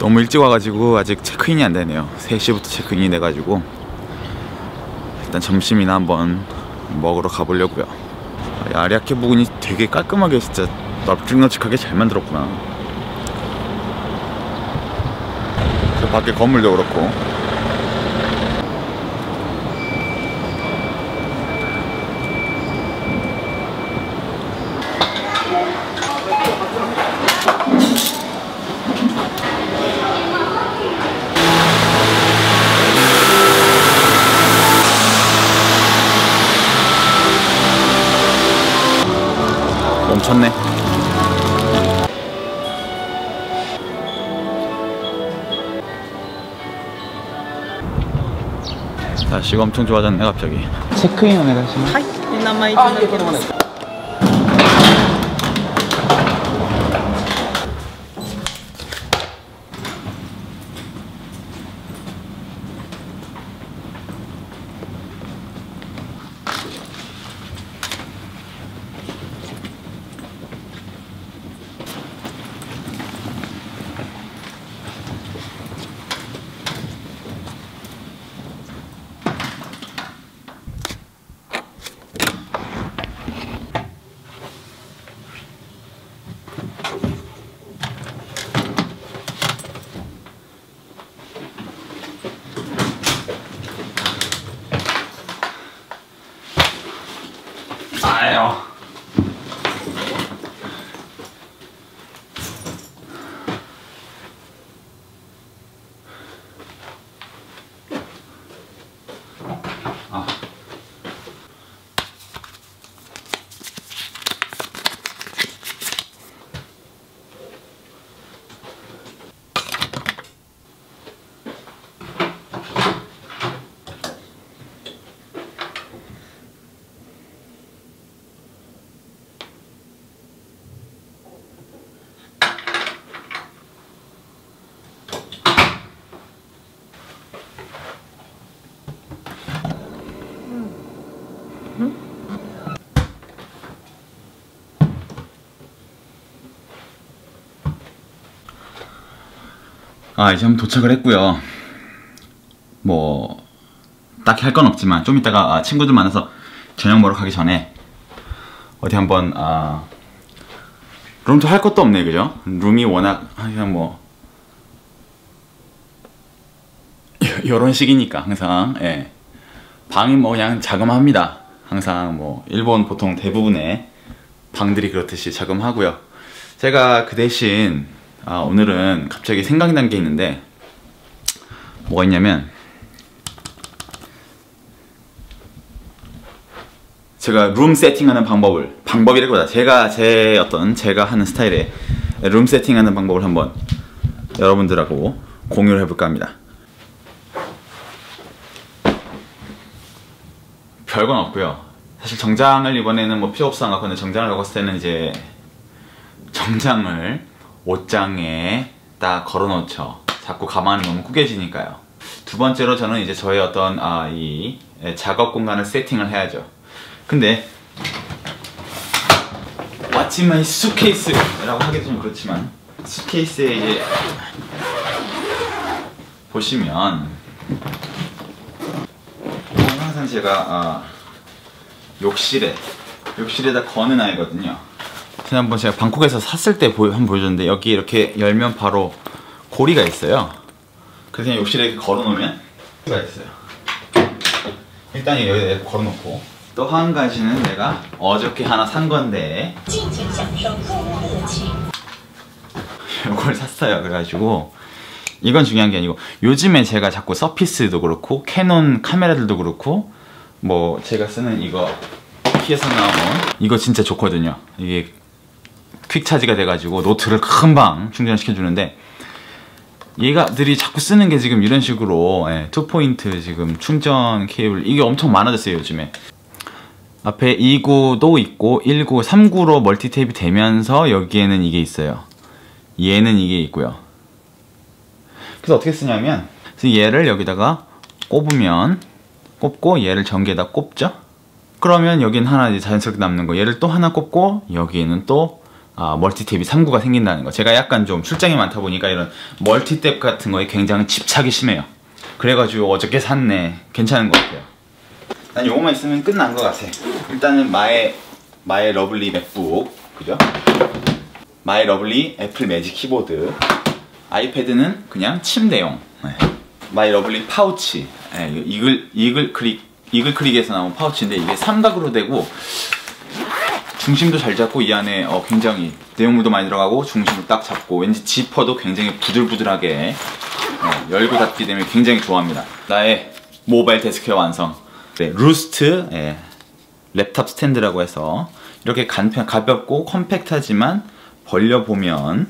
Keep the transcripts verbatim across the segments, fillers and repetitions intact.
너무 일찍 와가지고 아직 체크인이 안 되네요. 세 시부터 체크인이 돼가지고 일단 점심이나 한번 먹으러 가보려고요. 아리아케 부근이 되게 깔끔하게 진짜 널찍널찍하게 잘 만들었구나. 저 밖에 건물도 그렇고. 멈췄네. 날씨가 엄청 좋아졌네 갑자기. 체크인 오네가시마스. はい、名前いただけます。 아유. 아. 아, 이제 한번 도착을 했고요. 뭐 딱히 할 건 없지만 좀 이따가 아, 친구들 만나서 저녁 먹으러 가기 전에 어디 한번 아, 룸도 할 것도 없네, 그죠? 룸이 워낙 그냥 뭐 요런 식이니까 항상 예. 방이 뭐 그냥 자그마합니다. 항상 뭐 일본 보통 대부분의 방들이 그렇듯이 자그마하고요. 제가 그 대신 아, 오늘은 갑자기 생각이 난 게 있는데 뭐가 있냐면 제가 룸 세팅하는 방법을 방법이라기보다 제가 제 어떤 제가 하는 스타일의 룸 세팅하는 방법을 한번 여러분들하고 공유를 해볼까 합니다. 별건 없고요. 사실 정장을 이번에는 뭐 필요 없어 안 갖고, 근데 정장을 갖고 왔을 때는 이제 정장을 옷장에 딱 걸어놓죠. 자꾸 가만히 너무 구겨지니까요. 두 번째로 저는 이제 저의 어떤 아, 이 작업 공간을 세팅을 해야죠. 근데 What's in my suitcase? 라고 하기도 좀 그렇지만 수트케이스에 이제 보시면 항상 제가 아, 욕실에 욕실에다 거는 아이거든요. 지난번 제가 방콕에서 샀을 때 보여, 한번 보여줬는데 여기 이렇게 열면 바로 고리가 있어요. 그래서 그냥 욕실에 이렇게 걸어놓으면 고리가 있어요. 일단 여기다 걸어놓고 또 한 가지는 내가 어저께 하나 산 건데 이걸 샀어요. 그래가지고 이건 중요한 게 아니고 요즘에 제가 자꾸 서피스도 그렇고 캐논 카메라들도 그렇고 뭐 제가 쓰는 이거 키에서 나온 이거 진짜 좋거든요. 이게 퀵 차지가 돼가지고 노트를 금방 충전시켜 주는데 얘가들이 자꾸 쓰는 게 지금 이런 식으로 예, 투 포인트 지금 충전 케이블 이게 엄청 많아졌어요 요즘에. 앞에 이 구도 있고 일 구, 삼 구로 멀티 테이프 되면서 여기에는 이게 있어요. 얘는 이게 있고요. 그래서 어떻게 쓰냐면 그래서 얘를 여기다가 꼽으면 꼽고 얘를 전기에다 꼽죠. 그러면 여기는 하나 이제 자연스럽게 남는 거, 얘를 또 하나 꼽고 여기에는 또 아, 멀티탭이 삼 구가 생긴다는 거. 제가 약간 좀 출장이 많다 보니까 이런 멀티탭 같은 거에 굉장히 집착이 심해요. 그래가지고 어저께 샀네. 괜찮은 것 같아요. 난 요거만 있으면 끝난 것 같아. 일단은 마의 마의 러블리 맥북, 그죠? 마의 러블리 애플 매직 키보드. 아이패드는 그냥 침대용. 네. 마이 러블리 파우치. 네, 이글 이글 클릭 이글 클릭에서 나온 파우치인데 이게 삼각으로 되고 중심도 잘 잡고 이 안에 어, 굉장히 내용물도 많이 들어가고 중심도 딱 잡고 왠지 지퍼도 굉장히 부들부들하게 네, 열고 닫기 때문에 굉장히 좋아합니다. 나의 모바일 데스크의 완성. 네, 루스트 예, 랩탑 스탠드라고 해서 이렇게 간편, 가볍고 컴팩트하지만 벌려보면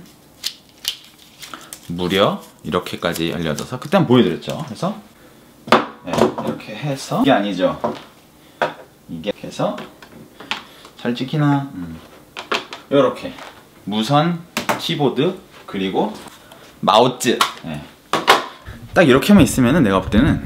무려 이렇게까지 열려져서 그때 한번 보여드렸죠. 그래서 예, 이렇게 해서 이게 아니죠. 이게 해서 잘 찍히나? 음. 요렇게 무선 키보드 그리고 마우스 예. 딱 이렇게만 있으면은 내가 볼 때는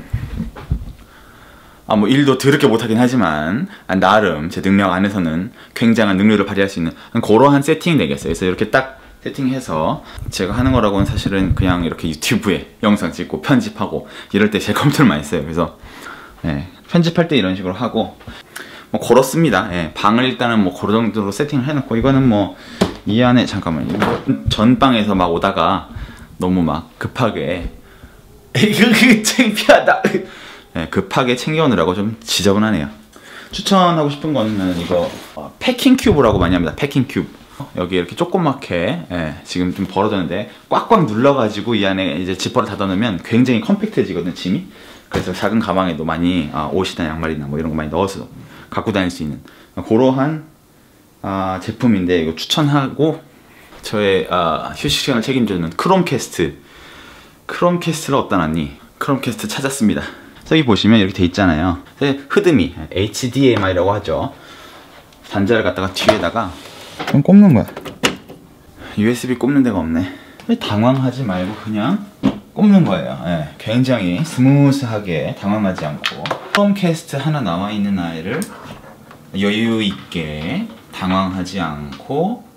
아 뭐 일도 더럽게 못하긴 하지만 아, 나름 제 능력 안에서는 굉장한 능력을 발휘할 수 있는 그러한 세팅이 되겠어요. 그래서 이렇게 딱 세팅해서 제가 하는 거라고는 사실은 그냥 이렇게 유튜브에 영상 찍고 편집하고 이럴 때 제 컴퓨터를 많이 써요. 그래서 예, 편집할 때 이런 식으로 하고 뭐 그렇습니다. 예, 방을 일단은 뭐 그런 정도로 세팅을 해놓고 이거는 뭐 이 안에 잠깐만요. 전방에서 막 오다가 너무 막 급하게 이거 그 창피하다. 예, 급하게 챙겨오느라고 좀 지저분하네요. 추천하고 싶은 거는 이거 어, 패킹 큐브라고 많이 합니다. 패킹 큐브. 여기 이렇게 조그맣게 예, 지금 좀 벌어졌는데 꽉꽉 눌러가지고 이 안에 이제 지퍼를 닫아놓으면 굉장히 컴팩트해지거든요, 짐이. 그래서 작은 가방에도 많이 아, 옷이나 양말이나 뭐 이런 거 많이 넣어서 갖고 다닐 수 있는 그러한 아, 제품인데 이거 추천하고 저의 아, 휴식 시간을 책임져주는 크롬캐스트 크롬캐스트를 어디다 놨니? 크롬캐스트 찾았습니다. 여기 보시면 이렇게 돼 있잖아요. 흐름이 에이치디엠아이라고 하죠. 단자를 갖다가 뒤에다가 좀 꼽는 거야. 유에스비 꼽는 데가 없네. 당황하지 말고 그냥 꼽는 거예요. 예, 굉장히 스무스하게 당황하지 않고 크롬캐스트 하나 나와 있는 아이를 여유 있게 당황하지 않고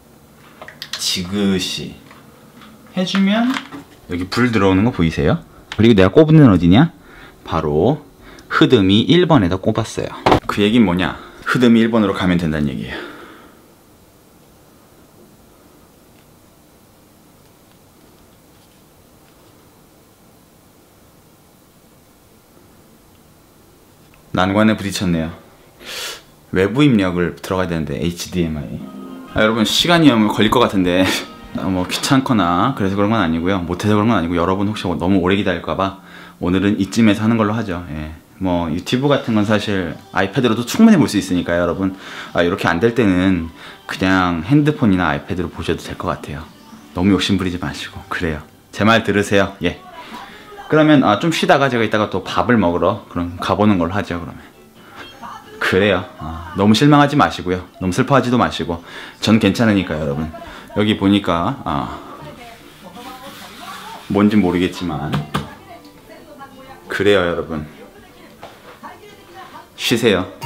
지그시 해주면 여기 불 들어오는 거 보이세요? 그리고 내가 꼽은 데는 어디냐? 바로 흐름이 일 번에다 꼽았어요. 그 얘기는 뭐냐? 흐름이 일 번으로 가면 된다는 얘기예요. 난관에 부딪혔네요. 외부 입력을 들어가야 되는데 에이치디엠아이. 아, 여러분 시간이 걸릴 것 같은데 뭐 귀찮거나 그래서 그런 건 아니고요. 못해서 그런 건 아니고 여러분 혹시 너무 오래 기다릴까봐 오늘은 이쯤에서 하는 걸로 하죠. 예. 뭐 유튜브 같은 건 사실 아이패드로도 충분히 볼 수 있으니까요. 여러분 아, 이렇게 안 될 때는 그냥 핸드폰이나 아이패드로 보셔도 될 것 같아요. 너무 욕심 부리지 마시고. 그래요. 제 말 들으세요. 예. 그러면 아, 좀 쉬다가 제가 이따가 또 밥을 먹으러 그럼 가보는 걸로 하죠. 그러면 그래요. 아, 너무 실망하지 마시고요. 너무 슬퍼하지도 마시고 전 괜찮으니까요. 여러분 여기 보니까 아, 뭔지 모르겠지만 그래요. 여러분 쉬세요.